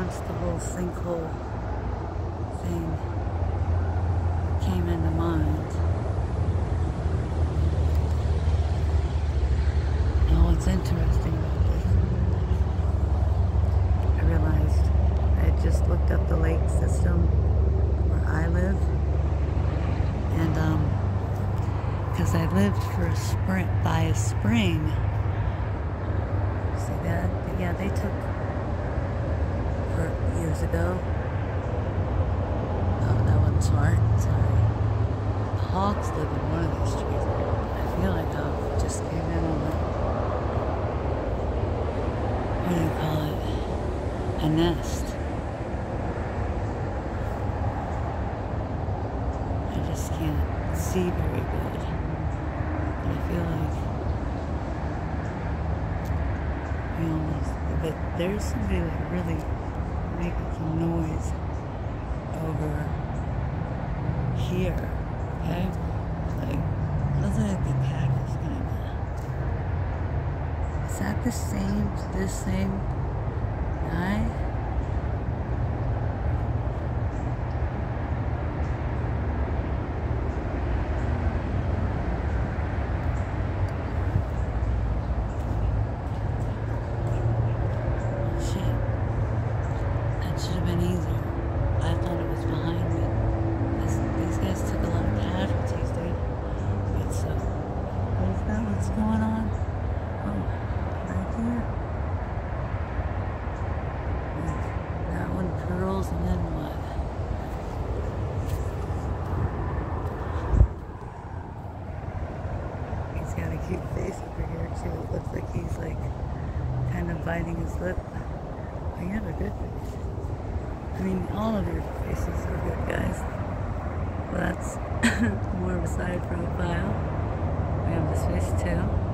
Constable sinkhole thing came into mind. Now what's interesting about this, I realized I had just looked up the lake system where I live, and because I lived by a spring. See that? Yeah, they took years ago. Oh, that wasn't smart. Sorry. The hawks live in one of these trees. I feel like I just came in on the, what do you call it? A nest. I just can't see very good. And I feel like we almost, but there's somebody like really making some noise over here, okay? Like, looks like the cactus kinda. Is that this same guy? Should have been easier. I thought it was behind me. These guys took a lot of casualties, dude. But so, is that what's going on? Oh, right here. That one curls, and then what? He's got a cute face over here too. It looks like he's like kind of biting his lip. Oh, you have a good face. I mean, all of your faces are good, guys. Well, that's more of a side profile. We have this face too.